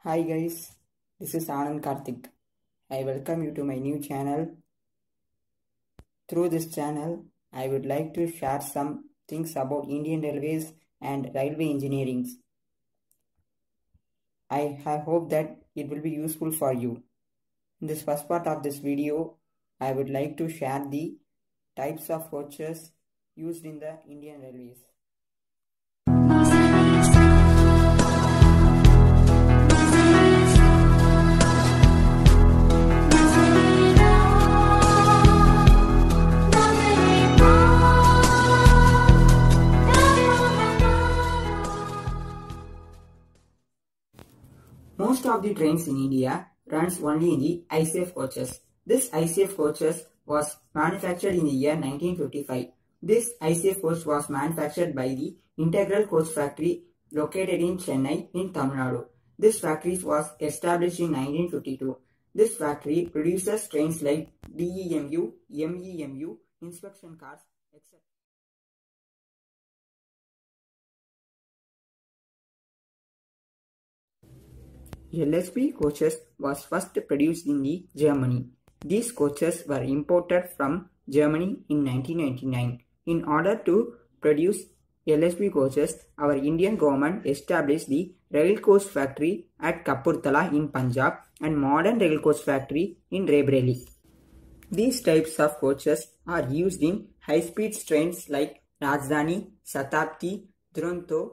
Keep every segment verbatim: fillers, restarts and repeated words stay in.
Hi guys, this is Anand Karthik. I welcome you to my new channel. Through this channel, I would like to share some things about Indian Railways and railway engineering. I, I hope that it will be useful for you. In this first part of this video, I would like to share the types of coaches used in the Indian Railways. Most of the trains in India runs only in the I C F coaches. This I C F coaches was manufactured in the year nineteen fifty-five. This I C F coach was manufactured by the Integral Coach Factory located in Chennai in Tamil Nadu. This factory was established in nineteen fifty-two. This factory produces trains like D E M U, M E M U, inspection cars, et cetera. L S B coaches was first produced in the Germany. These coaches were imported from Germany in nineteen ninety-nine. In order to produce L S B coaches, our Indian government established the Rail Coach Factory at Kapurthala in Punjab and Modern Rail Coach Factory in Raebareli. These types of coaches are used in high-speed trains like Rajdhani, Shatabdi, Duronto.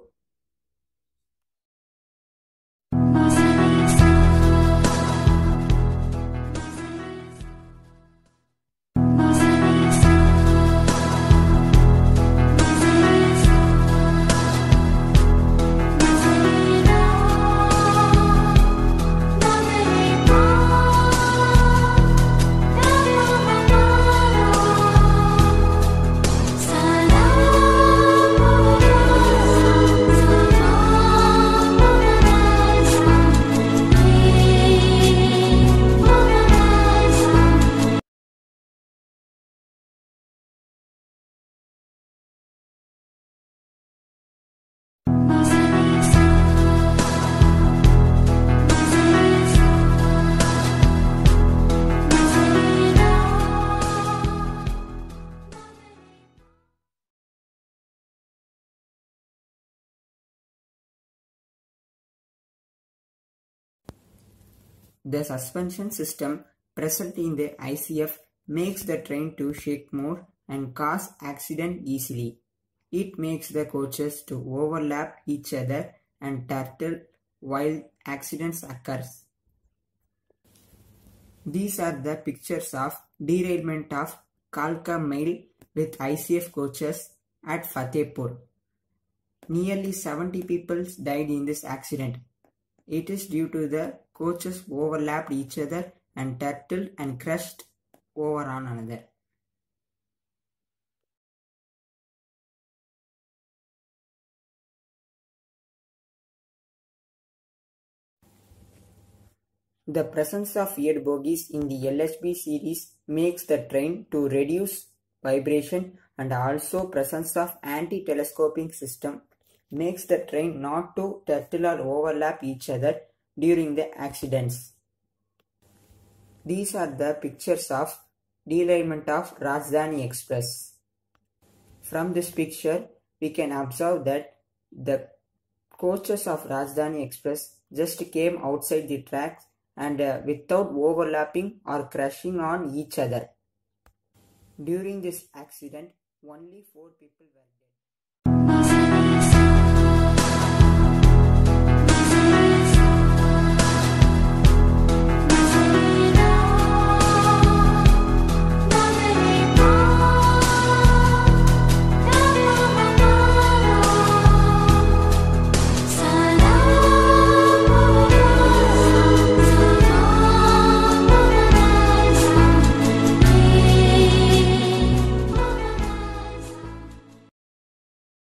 The suspension system present in the I C F makes the train to shake more and cause accident easily. It makes the coaches to overlap each other and turtle while accidents occur. These are the pictures of derailment of Kalka Mail with I C F coaches at Fatehpur. Nearly seventy people died in this accident. It is due to the coaches overlapped each other and turtled and crashed over on another. The presence of air bogies in the L S B series makes the train to reduce vibration, and also presence of anti-telescoping system makes the train not to turtle or overlap each other during the accidents. These are the pictures of derailment of Rajdhani Express. From this picture, we can observe that the coaches of Rajdhani Express just came outside the tracks and uh, without overlapping or crashing on each other. During this accident, only four people were dead.